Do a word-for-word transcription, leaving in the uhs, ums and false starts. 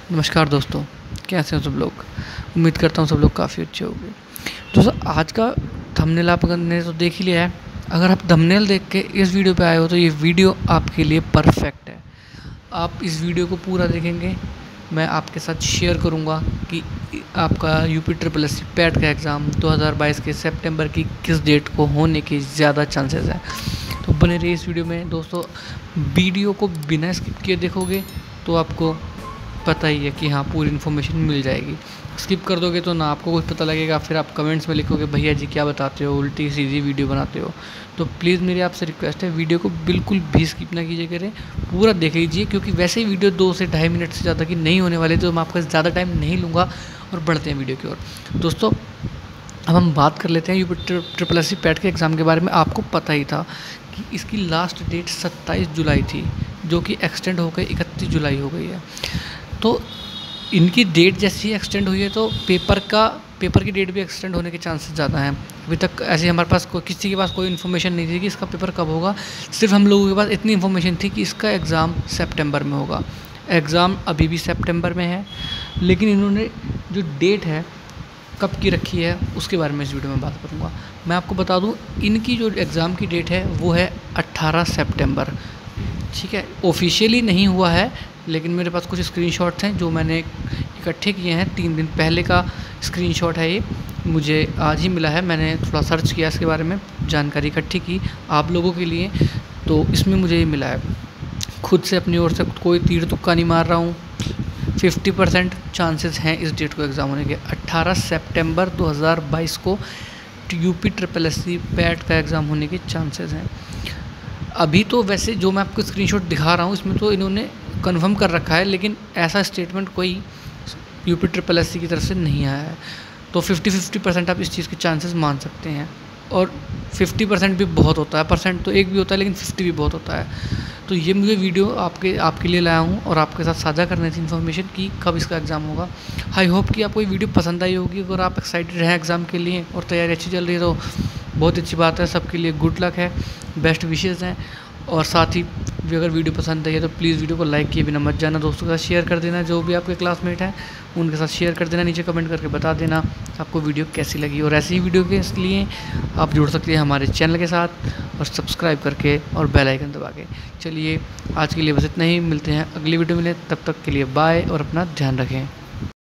नमस्कार दोस्तों, कैसे हो सब लोग। उम्मीद करता हूँ सब लोग काफ़ी अच्छे होंगे। दोस्तों आज का थंबनेल आपने तो देख ही लिया है। अगर आप थंबनेल देख के इस वीडियो पे आए हो तो ये वीडियो आपके लिए परफेक्ट है। आप इस वीडियो को पूरा देखेंगे, मैं आपके साथ शेयर करूँगा कि आपका UP triple S C PET का एग्ज़ाम दो हज़ार बाईस के सितंबर की किस डेट को होने के ज़्यादा चांसेस हैं। तो बने रहिए इस वीडियो में दोस्तों। वीडियो को बिना स्किप किए देखोगे तो आपको पता ही है कि हाँ पूरी इन्फॉर्मेशन मिल जाएगी। स्किप कर दोगे तो ना आपको कुछ पता लगेगा, फिर आप कमेंट्स में लिखोगे भैया जी क्या बताते हो, उल्टी सीधी वीडियो बनाते हो। तो प्लीज़ मेरी आपसे रिक्वेस्ट है, वीडियो को बिल्कुल भी स्किप ना कीजिए करें, पूरा देख लीजिए, क्योंकि वैसे ही वीडियो दो से ढाई मिनट से ज़्यादा की नहीं होने वाली, तो मैं आपका ज़्यादा टाइम नहीं लूँगा और बढ़ते हैं वीडियो की ओर। दोस्तों अब हम बात कर लेते हैं UP triple S C PET के एग्ज़ाम के बारे में। आपको पता ही था कि इसकी लास्ट डेट सत्ताईस जुलाई थी, जो कि एक्सटेंड होकर इकतीस जुलाई हो गई है। तो इनकी डेट जैसी एक्सटेंड हुई है तो पेपर का पेपर की डेट भी एक्सटेंड होने के चांसेस ज़्यादा हैं। अभी तक ऐसे हमारे पास कोई किसी के पास कोई इन्फॉर्मेशन नहीं थी कि इसका पेपर कब होगा। सिर्फ हम लोगों के पास इतनी इन्फॉर्मेशन थी कि इसका एग्ज़ाम सितंबर में होगा। एग्ज़ाम अभी भी सितंबर में है, लेकिन इन्होंने जो डेट है कब की रखी है उसके बारे में इस वीडियो में बात करूँगा। मैं आपको बता दूँ, इनकी जो एग्ज़ाम की डेट है वो है अट्ठारह सितंबर। ठीक है, ऑफिशियली नहीं हुआ है, लेकिन मेरे पास कुछ स्क्रीनशॉट्स हैं जो मैंने इकट्ठे किए हैं। तीन दिन पहले का स्क्रीनशॉट है ये, मुझे आज ही मिला है। मैंने थोड़ा सर्च किया इसके बारे में, जानकारी इकट्ठी की आप लोगों के लिए, तो इसमें मुझे ये मिला है। खुद से अपनी ओर से कोई तीर तुक्का नहीं मार रहा हूँ। फिफ्टी परसेंट चांसेस हैं इस डेट को एग्ज़ाम होने के। अट्ठारह सितंबर दो हज़ार बाईस को UP triple S C PET का एग्ज़ाम होने के चांसेस हैं। अभी तो वैसे जो मैं आपको स्क्रीनशॉट दिखा रहा हूँ इसमें तो इन्होंने कंफर्म कर रखा है, लेकिन ऐसा स्टेटमेंट कोई यूपी ट्रिपल एस सी की तरफ से नहीं आया है। तो फिफ्टी फिफ्टी परसेंट आप इस चीज़ के चांसेस मान सकते हैं, और फिफ्टी परसेंट भी बहुत होता है। परसेंट तो एक भी होता है, लेकिन फिफ्टी भी बहुत होता है। तो ये मुझे वीडियो आपके आपके लिए लाया हूँ और आपके साथ साझा करने थी इन्फॉर्मेशन कि कब इसका एग्ज़ाम होगा। आई होप कि आपको ये वीडियो पसंद आई होगी। अगर आप एक्साइटेड हैं एग्ज़ाम के लिए और तैयारी अच्छी चल रही है तो बहुत अच्छी बात है। सबके लिए गुड लक है, बेस्ट विशेज़ हैं। और साथ ही अगर वीडियो पसंद आई है तो प्लीज़ वीडियो को लाइक किए बिना मत जाना, दोस्तों के साथ शेयर कर देना। जो भी आपके क्लासमेट हैं उनके साथ शेयर कर देना, नीचे कमेंट करके बता देना आपको वीडियो कैसी लगी। और ऐसी ही वीडियो के लिए आप जुड़ सकते हैं हमारे चैनल के साथ और सब्सक्राइब करके और बेल आइकन दबा के। चलिए आज के लिए बस इतना ही, मिलते हैं अगली वीडियो में। तब तक के लिए बाय और अपना ध्यान रखें।